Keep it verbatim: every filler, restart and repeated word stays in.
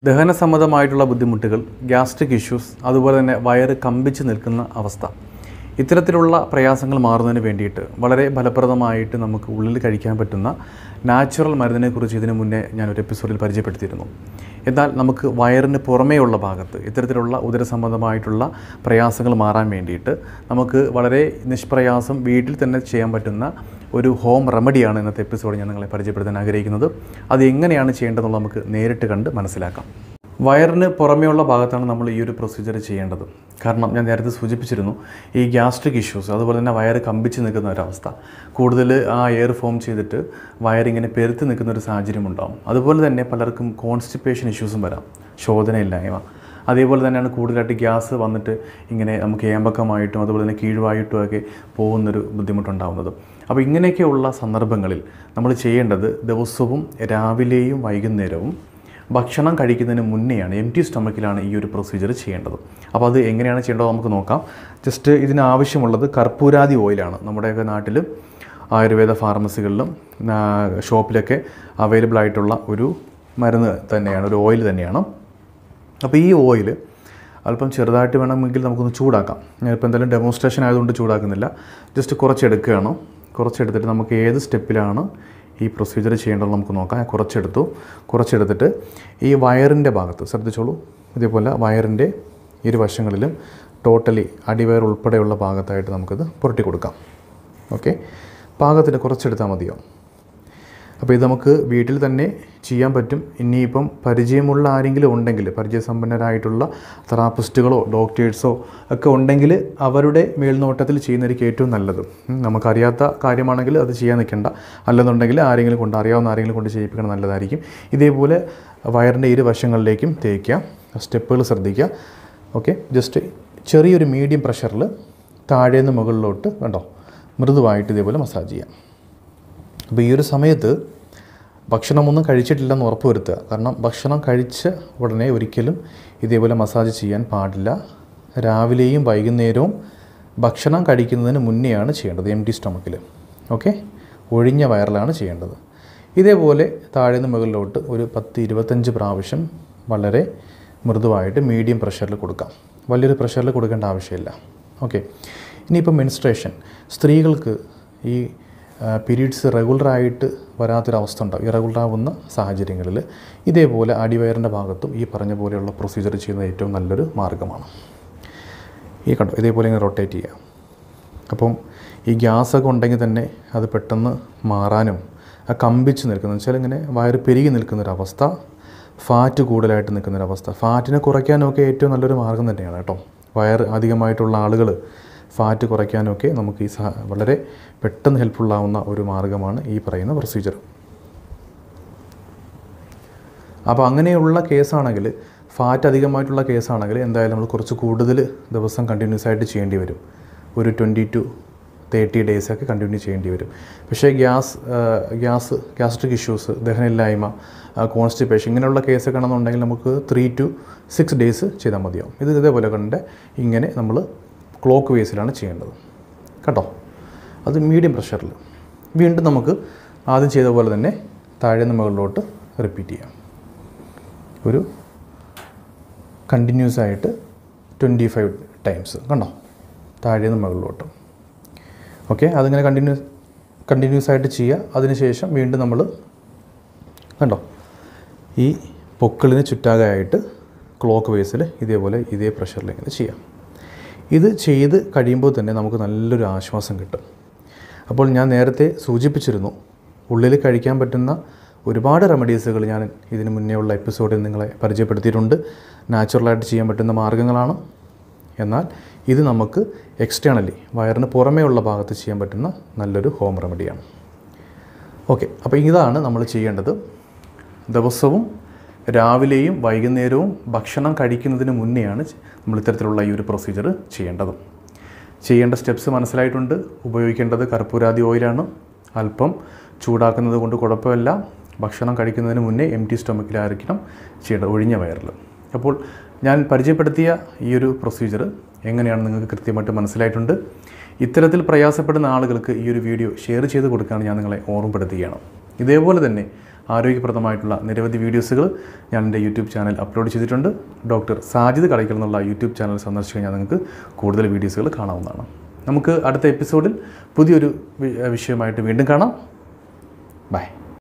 ദഹനസംബന്ധമായിട്ടുള്ള ബുദ്ധിമുട്ടുകൾ, gastric issues, അതുപോലെ തന്നെ വയറ് കമ്പിച്ച് നിൽക്കുന്ന അവസ്ഥ, ഇത്തരത്തിലുള്ള പ്രയാസങ്ങൾ മാറുന്നതിന് വേണ്ടിയിട്ട് വളരെ ഫലപ്രദമായിട്ട് നമുക്ക് ഉള്ളിൽ കഴിക്കാൻ പറ്റുന്ന നാച്ചുറൽ മരുന്നിനെക്കുറിച്ച് ഇതിനു മുന്നേ ഞാനൊരു എപ്പിസോഡിൽ പരിചയപ്പെടുത്തിയിരുന്നു. എന്നാൽ നമുക്ക് വയറിന് പുറമേയുള്ള ഭാഗത്ത് ഇത്തരത്തിലുള്ള ഉദരസംബന്ധമായിട്ടുള്ള പ്രയാസങ്ങൾ മാറാൻ വേണ്ടിയിട്ട് നമുക്ക് വളരെ നിഷ്പ്രയാസം വീട്ടിൽ തന്നെ ചെയ്യാൻ പറ്റുന്ന ഒരു ഹോം റെമഡിയാണ് ഇന്നത്തെ എപ്പിസോഡ് ഞാൻ നിങ്ങളെ പരിചയപ്പെടുത്താൻ ആഗ്രഹിക്കുന്നത്. അത് എങ്ങനെയാണ് ചെയ്യേണ്ടതെന്നുള്ളത് നമുക്ക് നേരിട്ട് കണ്ട് മനസ്സിലാക്കാം. വയറിന് പുറമേയുള്ള ഭാഗത്താണ് നമ്മൾ ഈ ഒരു പ്രൊസീജിയർ ചെയ്യേണ്ടത്. കാരണം ഞാൻ നേരത്തെ സൂചിപ്പിച്ചിരുന്നു, ഈ ഗ്യാസ്ട്രിക് ഇഷ്യൂസ്, അതുപോലെ തന്നെ വയറ് കമ്പിച്ച് നിൽക്കുന്ന ഒരവസ്ഥ, കൂടുതൽ ആ എയർ ഫോം ചെയ്തിട്ട് വയറിങ്ങനെ പെരുത്ത് നിൽക്കുന്ന ഒരു സാഹചര്യം ഉണ്ടാകും. അതുപോലെ തന്നെ പലർക്കും കോൺസ്റ്റിപ്പേഷൻ ഇഷ്യൂസും വരാം, ശോധനയില്ലായ്മ. അതേപോലെ തന്നെയാണ് കൂടുതലായിട്ട് ഗ്യാസ് വന്നിട്ട് ഇങ്ങനെ നമുക്ക് ഏമ്പക്കമായിട്ടും അതുപോലെ തന്നെ കീഴ്വായിട്ടും ഒക്കെ പോകുന്നൊരു ബുദ്ധിമുട്ടുണ്ടാകുന്നത്. അപ്പോൾ ഇങ്ങനെയൊക്കെയുള്ള സന്ദർഭങ്ങളിൽ നമ്മൾ ചെയ്യേണ്ടത് ദിവസവും രാവിലെയും വൈകുന്നേരവും ഭക്ഷണം കഴിക്കുന്നതിന് മുന്നെയാണ്, എം ടി സ്റ്റൊമക്കിലാണ് ഈ ഒരു പ്രൊസീജിയർ ചെയ്യേണ്ടത്. അപ്പോൾ അത് എങ്ങനെയാണ് ചെയ്യേണ്ടത് നമുക്ക് നോക്കാം. ജസ്റ്റ് ഇതിനാവശ്യമുള്ളത് കർപ്പൂരാതി ഓയിലാണ്. നമ്മുടെയൊക്കെ നാട്ടിൽ ആയുർവേദ ഫാർമസികളിലും ഷോപ്പിലൊക്കെ അവൈലബിൾ ആയിട്ടുള്ള ഒരു മരുന്ന് തന്നെയാണ്, ഒരു ഓയിൽ തന്നെയാണ്. അപ്പോൾ ഈ ഓയിൽ അല്പം ചെറുതായിട്ട് വേണമെങ്കിൽ നമുക്കൊന്ന് ചൂടാക്കാം. ഞാനിപ്പോൾ എന്തായാലും ഡെമോൺസ്ട്രേഷൻ ആയതുകൊണ്ട് ചൂടാക്കുന്നില്ല. ജസ്റ്റ് കുറച്ചെടുക്കുകയാണ്. കുറച്ചെടുത്തിട്ട് നമുക്ക് ഏത് സ്റ്റെപ്പിലാണ് ഈ പ്രൊസീജിയർ ചെയ്യേണ്ടത് നമുക്ക് നോക്കാം. ഞാൻ കുറച്ചെടുത്തു. കുറച്ചെടുത്തിട്ട് ഈ വയറിൻ്റെ ഭാഗത്ത് ശ്രദ്ധിച്ചോളൂ. ഇതേപോലെ വയറിൻ്റെ ഇരുവശങ്ങളിലും ടോട്ടലി അടിവയർ ഉൾപ്പെടെയുള്ള ഭാഗത്തായിട്ട് നമുക്കിത് പുരട്ടി കൊടുക്കാം. ഓക്കെ, പാകത്തിന് കുറച്ചെടുത്താൽ മതിയോ? അപ്പോൾ ഇത് നമുക്ക് വീട്ടിൽ തന്നെ ചെയ്യാൻ പറ്റും. ഇനിയിപ്പം പരിചയമുള്ള ആരെങ്കിലും ഉണ്ടെങ്കിൽ, പരിചയസമ്പന്നരായിട്ടുള്ള തെറാപ്പിസ്റ്റുകളോ ഡോക്ടേഴ്സോ ഒക്കെ ഉണ്ടെങ്കിൽ അവരുടെ മേൽനോട്ടത്തിൽ ചെയ്യുന്നതായിരിക്കും ഏറ്റവും നല്ലത്. നമുക്കറിയാത്ത കാര്യമാണെങ്കിൽ അത് ചെയ്യാൻ നിൽക്കേണ്ട. അല്ലെന്നുണ്ടെങ്കിൽ ആരെങ്കിലും കൊണ്ട്, അറിയാവുന്ന ആരെങ്കിലും കൊണ്ട് ചെയ്യിപ്പിക്കണം, നല്ലതായിരിക്കും. ഇതേപോലെ വയറിൻ്റെ ഇരുവശങ്ങളിലേക്കും തേക്കുക. സ്റ്റെപ്പുകൾ ശ്രദ്ധിക്കുക. ഓക്കെ, ജസ്റ്റ് ചെറിയൊരു മീഡിയം പ്രഷറിൽ താഴേന്ന് മുകളിലോട്ട് കണ്ടോ മൃദുവായിട്ട് ഇതേപോലെ മസാജ് ചെയ്യാം. അപ്പോൾ ഈ ഒരു സമയത്ത് ഭക്ഷണമൊന്നും കഴിച്ചിട്ടില്ലെന്ന് ഉറപ്പ് വരുത്തുക. കാരണം ഭക്ഷണം കഴിച്ച ഉടനെ ഒരിക്കലും ഇതേപോലെ മസാജ് ചെയ്യാൻ പാടില്ല. രാവിലെയും വൈകുന്നേരവും ഭക്ഷണം കഴിക്കുന്നതിന് മുന്നെയാണ് ചെയ്യേണ്ടത്, എം ടി സ്റ്റൊമക്കിൽ. ഓക്കെ, ഒഴിഞ്ഞ വയറിലാണ് ചെയ്യേണ്ടത്. ഇതേപോലെ താഴേന്ന് മുകളിലോട്ട് ഒരു പത്ത് ഇരുപത്തഞ്ച് പ്രാവശ്യം വളരെ മൃദുവായിട്ട് മീഡിയം പ്രഷറിൽ കൊടുക്കാം. വലിയൊരു പ്രഷറിൽ കൊടുക്കേണ്ട ആവശ്യമില്ല. ഓക്കെ, ഇനിയിപ്പോൾ മെൻസ്ട്രേഷൻ, സ്ത്രീകൾക്ക് ഈ പീരീഡ്സ് റെഗുലറായിട്ട് വരാത്തൊരവസ്ഥ ഉണ്ടാവും. ഇറഗുലറാവുന്ന സാഹചര്യങ്ങളിൽ ഇതേപോലെ അടിവയറിൻ്റെ ഭാഗത്തും ഈ പറഞ്ഞ പോലെയുള്ള പ്രൊസീജിയർ ചെയ്യുന്നത് ഏറ്റവും നല്ലൊരു മാർഗ്ഗമാണ്. ഈ കണ്ടോ ഇതേപോലെ ഇങ്ങനെ റൊട്ടേറ്റ് ചെയ്യുക. അപ്പം ഈ ഗ്യാസൊക്കെ ഉണ്ടെങ്കിൽ തന്നെ അത് പെട്ടെന്ന് മാറാനും, ആ കമ്പിച്ച് നിൽക്കുന്ന വെച്ചാൽ ഇങ്ങനെ വയറ് പെരുകി നിൽക്കുന്നൊരവസ്ഥ, ഫാറ്റ് കൂടുതലായിട്ട് നിൽക്കുന്നൊരവസ്ഥ, ഫാറ്റിനെ കുറയ്ക്കാനൊക്കെ ഏറ്റവും നല്ലൊരു മാർഗ്ഗം തന്നെയാണ് കേട്ടോ. വയറ് അധികമായിട്ടുള്ള ആളുകൾ ഫാറ്റ് കുറയ്ക്കാനൊക്കെ നമുക്ക് ഈ സഹ വളരെ പെട്ടെന്ന് ഹെൽപ്ഫുള്ളാവുന്ന ഒരു മാർഗ്ഗമാണ് ഈ പറയുന്ന പ്രൊസീജിയർ. അപ്പോൾ അങ്ങനെയുള്ള കേസാണെങ്കിൽ, ഫാറ്റ് അധികമായിട്ടുള്ള കേസാണെങ്കിൽ എന്തായാലും നമ്മൾ കുറച്ച് കൂടുതൽ ദിവസം കണ്ടിന്യൂസ് ആയിട്ട് ചെയ്യേണ്ടി വരും. ഒരു ട്വൻറ്റി ടു തേർട്ടി ഡേയ്സൊക്കെ കണ്ടിന്യൂ ചെയ്യേണ്ടി വരും. പക്ഷേ ഗ്യാസ് ഗ്യാസ് ഗ്യാസ്ട്രിക് ഇഷ്യൂസ്, ദഹനമില്ലായ്മ, കോൺസ്റ്റിപ്പേഷൻ ഇങ്ങനെയുള്ള കേസൊക്കെ ആണെന്നുണ്ടെങ്കിൽ നമുക്ക് ത്രീ ടു സിക്സ് ഡേയ്സ് ചെയ്താൽ മതിയാവും. ഇത് ഇതേപോലെ കണ്ട് ഇങ്ങനെ നമ്മൾ ക്ലോക്ക് വേസിലാണ് ചെയ്യേണ്ടത് കേട്ടോ. അത് മീഡിയം പ്രഷറിൽ. വീണ്ടും നമുക്ക് ആദ്യം ചെയ്ത പോലെ തന്നെ താഴേന്ന് മുകളിലോട്ട് റിപ്പീറ്റ് ചെയ്യാം. ഒരു കണ്ടിന്യൂസ് ആയിട്ട് ട്വൻറ്റി ഫൈവ് ടൈംസ് കണ്ടോ, താഴേന്ന് മുകളിലോട്ട്. ഓക്കെ, അതിങ്ങനെ കണ്ടിന്യൂസ് കണ്ടിന്യൂസ് ആയിട്ട് ചെയ്യുക. അതിനുശേഷം വീണ്ടും നമ്മൾ കണ്ടോ ഈ പൊക്കിളിന് ചുറ്റാകെയായിട്ട് ക്ലോക്ക് വേസിൽ ഇതേപോലെ ഇതേ പ്രഷറിൽ ഇങ്ങനെ ചെയ്യാം. ഇത് ചെയ്ത് കഴിയുമ്പോൾ തന്നെ നമുക്ക് നല്ലൊരു ആശ്വാസം കിട്ടും. അപ്പോൾ ഞാൻ നേരത്തെ സൂചിപ്പിച്ചിരുന്നു, ഉള്ളിൽ കഴിക്കാൻ പറ്റുന്ന ഒരുപാട് റെമഡീസുകൾ ഞാൻ ഇതിന് മുന്നേ ഉള്ള എപ്പിസോഡിൽ നിങ്ങളെ പരിചയപ്പെടുത്തിയിട്ടുണ്ട്. നാച്ചുറലായിട്ട് ചെയ്യാൻ പറ്റുന്ന മാർഗ്ഗങ്ങളാണ്. എന്നാൽ ഇത് നമുക്ക് എക്സ്റ്റേണലി വയറിന് പുറമേ ഉള്ള ഭാഗത്ത് ചെയ്യാൻ പറ്റുന്ന നല്ലൊരു ഹോം റെമഡിയാണ്. ഓക്കെ, അപ്പോൾ ഇതാണ് നമ്മൾ ചെയ്യേണ്ടത്. ദിവസവും രാവിലെയും വൈകുന്നേരവും ഭക്ഷണം കഴിക്കുന്നതിന് മുന്നെയാണ് നമ്മൾ ഇത്തരത്തിലുള്ള ഈ ഒരു പ്രൊസീജിയർ ചെയ്യേണ്ടത്. ചെയ്യേണ്ട സ്റ്റെപ്സ് മനസ്സിലായിട്ടുണ്ട്. ഉപയോഗിക്കേണ്ടത് കർപ്പൂരാതി ഓയിലാണ്. അല്പം ചൂടാക്കുന്നത് കൊണ്ട് കുഴപ്പമില്ല. ഭക്ഷണം കഴിക്കുന്നതിന് മുന്നേ എം ടി സ്റ്റൊമക്കിലായിരിക്കണം ചെയ്യേണ്ടത്, ഒഴിഞ്ഞ വയറിൽ. അപ്പോൾ ഞാൻ പരിചയപ്പെടുത്തിയ ഈ ഒരു പ്രൊസീജിയർ എങ്ങനെയാണ് നിങ്ങൾക്ക് കൃത്യമായിട്ട് മനസ്സിലായിട്ടുണ്ട്. ഇത്തരത്തിൽ പ്രയാസപ്പെടുന്ന ആളുകൾക്ക് ഈ ഒരു വീഡിയോ ഷെയർ ചെയ്ത് കൊടുക്കാൻ ഞാൻ നിങ്ങളെ ഓർമ്മപ്പെടുത്തുകയാണ്. ഇതേപോലെ തന്നെ ആരോഗ്യപ്രദമായിട്ടുള്ള നിരവധി വീഡിയോസുകൾ ഞാൻ എൻ്റെ യൂട്യൂബ് ചാനൽ അപ്ലോഡ് ചെയ്തിട്ടുണ്ട്. ഡോക്ടർ സാജിദ് കടയ്ക്കൽ എന്നുള്ള യൂട്യൂബ് ചാനൽ സന്ദർശിച്ച് കഴിഞ്ഞാൽ നിങ്ങൾക്ക് കൂടുതൽ വീഡിയോസുകൾ കാണാവുന്നതാണ്. നമുക്ക് അടുത്ത എപ്പിസോഡിൽ പുതിയൊരു വിഷയമായിട്ട് വീണ്ടും കാണാം. ബൈ.